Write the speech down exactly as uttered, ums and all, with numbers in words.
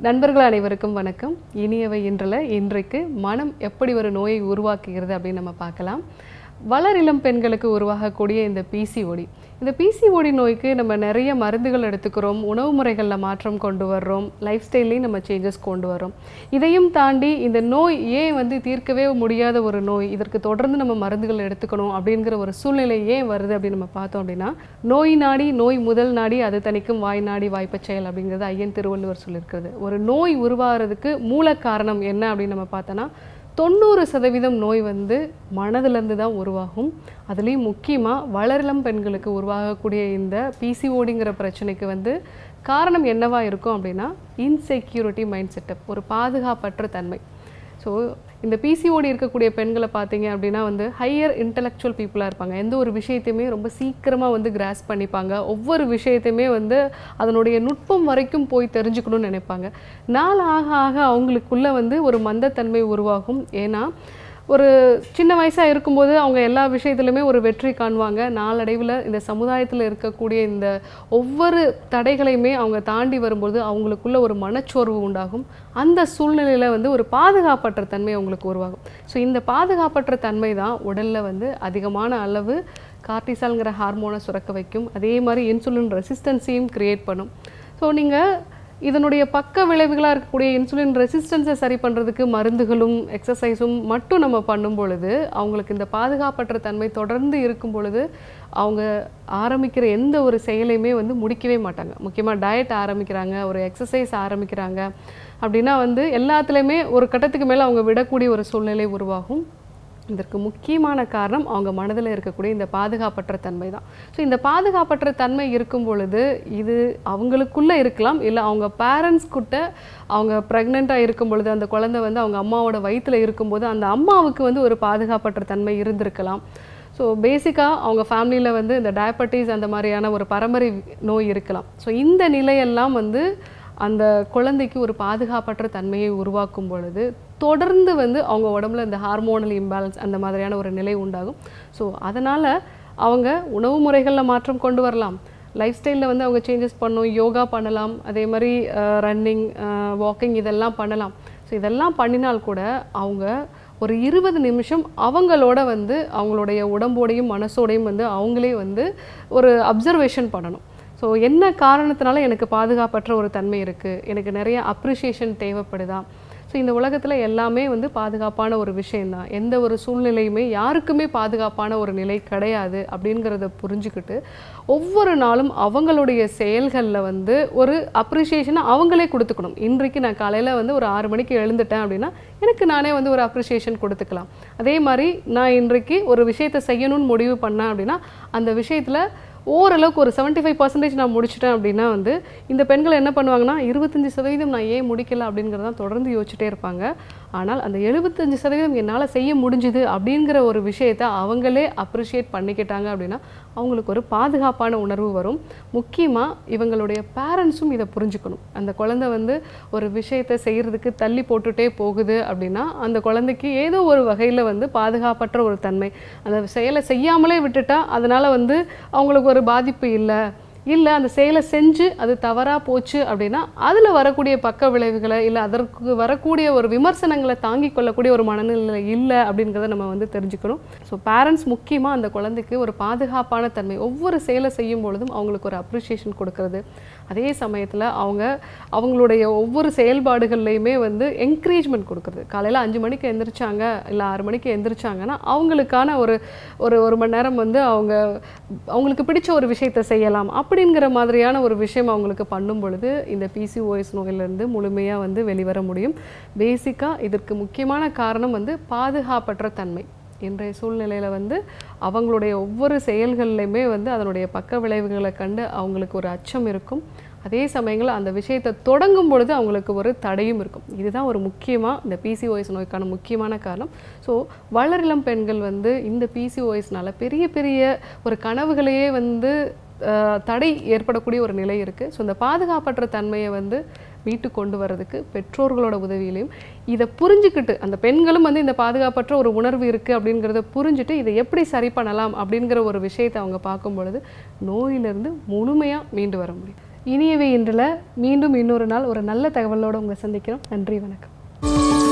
நண்பர்கள் அனைவருக்கும் வணக்கம். இனியவை இன்றல இன்றைக்கு மனம் எப்படி ஒரு நோயை உருவாக்குகிறது அப்படின்னு நம்ம பார்க்கலாம். வளர் இளம் பெண்களுக்கு உருவாகக்கூடிய இந்த P C O D, இந்த P C O D நோய்க்கு நம்ம நிறைய மருந்துகள் எடுத்துக்கிறோம், உணவு முறைகளில் மாற்றம் கொண்டு வர்றோம், லைஃப் ஸ்டைல்லையும் நம்ம சேஞ்சஸ் கொண்டு வரோம். இதையும் தாண்டி இந்த நோய் ஏன் வந்து தீர்க்கவே முடியாத ஒரு நோய், இதற்கு தொடர்ந்து நம்ம மருந்துகள் எடுத்துக்கணும் அப்படிங்கிற ஒரு சூழ்நிலை ஏன் வருது அப்படின்னு நம்ம பார்த்தோம் அப்படின்னா, நோய் நாடி நோய் முதல் நாடி அது தணிக்கும் வாய் நாடி வாய்ப்பச் செயல் அப்படிங்கிறது ஐயன் திருவள்ளுவர் சொல்லியிருக்கிறது. ஒரு நோய் உருவாகிறதுக்கு மூல காரணம் என்ன அப்படின்னு நம்ம பார்த்தோன்னா, தொண்ணூறு சதவீதம் நோய் வந்து மனதிலிருந்து தான் உருவாகும். அதுலேயும் முக்கியமாக வளரிளம் பெண்களுக்கு உருவாகக்கூடிய இந்த P C O Dங்கிற பிரச்சனைக்கு வந்து காரணம் என்னவா இருக்கும் அப்படின்னா, இன்செக்யூரிட்டி மைண்ட் செட்டப், ஒரு பாதுகாப்பற்ற தன்மை. ஸோ இந்த P C O D இருக்கக்கூடிய பெண்களை பார்த்தீங்க அப்படின்னா வந்து ஹையர் இன்டலெக்சுவல் பீப்புளாக இருப்பாங்க. எந்த ஒரு விஷயத்தையுமே ரொம்ப சீக்கிரமாக வந்து கிராஸ் பண்ணிப்பாங்க. ஒவ்வொரு விஷயத்தையுமே வந்து அதனுடைய நுட்பம் வரைக்கும் போய் தெரிஞ்சுக்கணும்னு நினைப்பாங்க. நாள் ஆக ஆக அவங்களுக்குள்ள வந்து ஒரு மந்தத்தன்மை உருவாகும். ஏன்னா ஒரு சின்ன வயசாக இருக்கும்போது அவங்க எல்லா விஷயத்துலையுமே ஒரு வெற்றி காணுவாங்க. நாளடைவில் இந்த சமுதாயத்தில் இருக்கக்கூடிய இந்த ஒவ்வொரு தடைகளையுமே அவங்க தாண்டி வரும்போது அவங்களுக்குள்ள ஒரு மனச்சோர்வு உண்டாகும். அந்த சூழ்நிலையில் வந்து ஒரு பாதுகாப்பற்ற தன்மை அவங்களுக்கு உருவாகும். ஸோ இந்த பாதுகாப்பற்ற தன்மை தான் உடலில் வந்து அதிகமான அளவு கார்டிசால்ங்கிற ஹார்மோனை சுரக்க வைக்கும். அதே மாதிரி இன்சுலின் ரெசிஸ்டன்ஸையும் க்ரியேட் பண்ணும். ஸோ நீங்கள் இதனுடைய பக்க விளைவுகளாக இருக்கக்கூடிய இன்சுலின் ரெசிஸ்டன்ஸை சரி பண்ணுறதுக்கு மருந்துகளும் எக்ஸசைஸும் மட்டும் நம்ம பண்ணும் பொழுது அவங்களுக்கு இந்த பாதுகாப்பற்ற தன்மை தொடர்ந்து இருக்கும் பொழுது அவங்க ஆரம்பிக்கிற எந்த ஒரு செயலையுமே வந்து முடிக்கவே மாட்டாங்க. முக்கியமாக டயட் ஆரம்பிக்கிறாங்க, ஒரு எக்ஸசைஸ் ஆரம்பிக்கிறாங்க அப்படின்னா வந்து எல்லாத்துலேயுமே ஒரு கட்டத்துக்கு மேலே அவங்க விடக்கூடிய ஒரு சூழ்நிலை உருவாகும். இதற்கு முக்கியமான காரணம் அவங்க மனதில் இருக்கக்கூடிய இந்த பாதுகாப்பற்ற தன்மை தான். ஸோ இந்த பாதுகாப்பற்ற தன்மை இருக்கும் பொழுது இது அவங்களுக்குள்ளே இருக்கலாம், இல்லை அவங்க பேரண்ட்ஸ் கிட்ட அவங்க ப்ரெக்னெண்ட்டாக இருக்கும் பொழுது அந்த குழந்தை வந்து அவங்க அம்மாவோட வயிற்றில் இருக்கும்போது அந்த அம்மாவுக்கு வந்து ஒரு பாதுகாப்பற்ற தன்மை இருந்திருக்கலாம். ஸோ பேசிக்காக அவங்க ஃபேமிலியில் வந்து இந்த டயபெட்டிஸ் அந்த மாதிரியான ஒரு பரம்பரை நோய் இருக்கலாம். ஸோ இந்த நிலையெல்லாம் வந்து அந்த குழந்தைக்கு ஒரு பாதுகாப்பற்ற தன்மையை உருவாக்கும் பொழுது தொடர்ந்து வந்து அவங்க உடம்புல இந்த ஹார்மோனல் இம்பேலன்ஸ் அந்த மாதிரியான ஒரு நிலை உண்டாகும். ஸோ அதனால் அவங்க உணவு முறைகளில் மாற்றம் கொண்டு வரலாம், லைஃப் ஸ்டைலில் வந்து அவங்க சேஞ்சஸ் பண்ணணும், யோகா பண்ணலாம், அதே மாதிரி ரன்னிங் வாக்கிங் இதெல்லாம் பண்ணலாம். ஸோ இதெல்லாம் பண்ணினால் கூட அவங்க ஒரு இருபது நிமிஷம் அவங்களோட வந்து அவங்களுடைய உடம்போடையும் மனசோடையும் வந்து அவங்களே வந்து ஒரு அப்சர்வேஷன் பண்ணணும். ஸோ என்ன காரணத்தினால எனக்கு பாதுகாப்பற்ற ஒரு தன்மை இருக்குது, எனக்கு நிறைய அப்ரிஷியேஷன் தேவைப்படுதா. ஸோ இந்த உலகத்தில் எல்லாமே வந்து பாதுகாப்பான ஒரு விஷயந்தான். எந்த ஒரு சூழ்நிலையுமே யாருக்குமே பாதுகாப்பான ஒரு நிலை கிடையாது அப்படிங்கிறத புரிஞ்சுக்கிட்டு ஒவ்வொரு நாளும் அவங்களுடைய செயல்களில் வந்து ஒரு அப்ரிஷியேஷனை அவங்களே கொடுத்துக்கணும். இன்றைக்கு நான் காலையில் வந்து ஒரு ஆறு மணிக்கு எழுந்துட்டேன் அப்படின்னா எனக்கு நானே வந்து ஒரு அப்ரிஷியேஷன் கொடுத்துக்கலாம். அதே மாதிரி நான் இன்றைக்கு ஒரு விஷயத்தை செய்யணும்னு முடிவு பண்ணேன் அப்படின்னா அந்த விஷயத்தில் ஓரளவுக்கு ஒரு செவன்ட்டி ஃபைவ் பர்சன்டேஜ் நான் முடிச்சிட்டேன் அப்படின்னா வந்து இந்த பெண்கள் என்ன பண்ணுவாங்கன்னா இருபத்தஞ்சி சதவீதம் நான் ஏன் முடிக்கல அப்படிங்கிறதான் தொடர்ந்து யோசிச்சுட்டே இருப்பாங்க. ஆனால் அந்த எழுபத்தஞ்சு சதவீதம் என்னால் செய்ய முடிஞ்சுது அப்படிங்கிற ஒரு விஷயத்தை அவங்களே அப்ரிஷியேட் பண்ணிக்கிட்டாங்க அப்படின்னா அவங்களுக்கு ஒரு பாதுகாப்பான உணர்வு வரும். முக்கியமாக இவங்களுடைய பேரண்ட்ஸும் இதை புரிஞ்சுக்கணும். அந்த குழந்தை வந்து ஒரு விஷயத்தை செய்கிறதுக்கு தள்ளி போட்டுகிட்டே போகுது அப்படின்னா அந்த குழந்தைக்கு ஏதோ ஒரு வகையில் வந்து பாதுகாப்பற்ற ஒரு தன்மை, அந்த செயலை செய்யாமலே விட்டுட்டா அதனால் வந்து அவங்களுக்கு ஒரு பாதிப்பு இல்லை, இல்லை அந்த செயலை செஞ்சு அது தவறாக போச்சு அப்படின்னா அதில் வரக்கூடிய பக்க விளைவுகளை இல்லை அதற்கு வரக்கூடிய ஒரு விமர்சனங்களை தாங்கி கொள்ளக்கூடிய ஒரு மனநிலை இல்லை அப்படிங்கிறத நம்ம வந்து தெரிஞ்சுக்கணும். ஸோ பேரண்ட்ஸ் முக்கியமாக அந்த குழந்தைக்கு ஒரு பாதுகாப்பான தன்மை, ஒவ்வொரு செயலை செய்யும் பொழுதும் அவங்களுக்கு ஒரு அப்ரிஷியேஷன் கொடுக்கறது, அதே சமயத்தில் அவங்க அவங்களுடைய ஒவ்வொரு செயல்பாடுகள்லையுமே வந்து என்கரேஜ்மெண்ட் கொடுக்குறது. காலையில் அஞ்சு மணிக்கு எந்திரிச்சாங்க இல்லை ஆறு மணிக்கு எந்திரிச்சாங்கன்னா அவங்களுக்கான ஒரு ஒரு ஒரு மணி நேரம் வந்து அவங்க அவங்களுக்கு பிடிச்ச ஒரு விஷயத்தை செய்யலாம் அப்படிங்கிற மாதிரியான ஒரு விஷயம் அவங்களுக்கு பண்ணும் பொழுது இந்த P C O S நோயிலிருந்து முழுமையாக வந்து வெளிவர முடியும். பேசிக்காக இதற்கு முக்கியமான காரணம் வந்து பாதுகாப்பற்ற தன்மை. இன்றைய சூழ்நிலையில் வந்து அவங்களுடைய ஒவ்வொரு செயல்கள்லையுமே வந்து அதனுடைய பக்க விளைவுகளை கண்டு அவங்களுக்கு ஒரு அச்சம் இருக்கும். அதே சமயங்களில் அந்த விஷயத்தை தொடங்கும் பொழுது அவங்களுக்கு ஒரு தடையும் இருக்கும். இதுதான் ஒரு முக்கியமாக இந்த P C O S நோய்க்கான முக்கியமான காரணம். ஸோ வளரிளம் பெண்கள் வந்து இந்த P C O Sனால பெரிய பெரிய ஒரு கனவுகளையே வந்து தடை ஏற்படக்கூடிய ஒரு நிலை இருக்குது. ஸோ இந்த பாதுகாப்பற்ற தன்மையை வந்து மீட்டு கொண்டு வர்றதுக்கு பெற்றோர்களோட உதவியிலையும் இதை புரிஞ்சுக்கிட்டு அந்த பெண்களும் வந்து இந்த பாதுகாப்பற்ற ஒரு உணர்வு இருக்குது அப்படிங்கிறத புரிஞ்சுட்டு இதை எப்படி சரி பண்ணலாம் அப்படிங்கிற ஒரு விஷயத்தை அவங்க பார்க்கும் பொழுது நோயிலிருந்து முழுமையாக மீண்டு வர முடியும். இனியவை இன்றில் மீண்டும் இன்னொரு நாள் ஒரு நல்ல தகவலோடு உங்களை சந்திக்கிறோம். நன்றி, வணக்கம்.